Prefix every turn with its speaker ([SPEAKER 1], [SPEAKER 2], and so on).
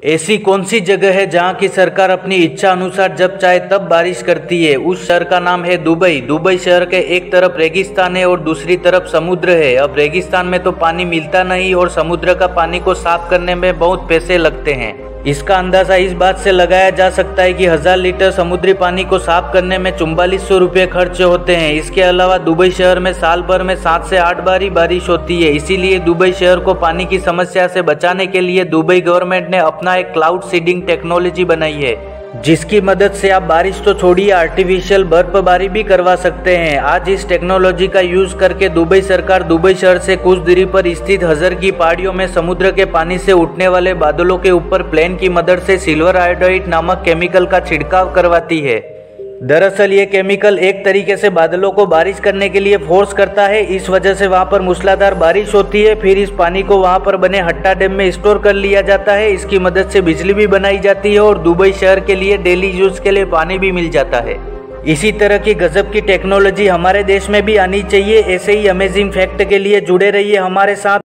[SPEAKER 1] ऐसी कौन सी जगह है जहां की सरकार अपनी इच्छा अनुसार जब चाहे तब बारिश करती है? उस शहर का नाम है दुबई। दुबई शहर के एक तरफ रेगिस्तान है और दूसरी तरफ समुद्र है। अब रेगिस्तान में तो पानी मिलता नहीं और समुद्र का पानी को साफ करने में बहुत पैसे लगते हैं। इसका अंदाजा इस बात से लगाया जा सकता है कि 1000 लीटर समुद्री पानी को साफ करने में 4400 रुपये खर्च होते हैं। इसके अलावा दुबई शहर में साल भर में 7 से 8 बार ही बारिश होती है। इसीलिए दुबई शहर को पानी की समस्या से बचाने के लिए दुबई गवर्नमेंट ने अपना एक क्लाउड सीडिंग टेक्नोलॉजी बनाई है, जिसकी मदद से आप बारिश तो छोड़िए आर्टिफिशियल बर्फबारी भी करवा सकते हैं। आज इस टेक्नोलॉजी का यूज करके दुबई सरकार दुबई शहर से कुछ दूरी पर स्थित हजर की पहाड़ियों में समुद्र के पानी से उठने वाले बादलों के ऊपर प्लेन की मदद से सिल्वर आयोडाइड नामक केमिकल का छिड़काव करवाती है। दरअसल ये केमिकल एक तरीके से बादलों को बारिश करने के लिए फोर्स करता है। इस वजह से वहां पर मूसलाधार बारिश होती है। फिर इस पानी को वहां पर बने हट्टा डैम में स्टोर कर लिया जाता है। इसकी मदद से बिजली भी बनाई जाती है और दुबई शहर के लिए डेली यूज के लिए पानी भी मिल जाता है। इसी तरह की गजब की टेक्नोलॉजी हमारे देश में भी आनी चाहिए। ऐसे ही अमेजिंग फैक्ट के लिए जुड़े रहिए हमारे साथ।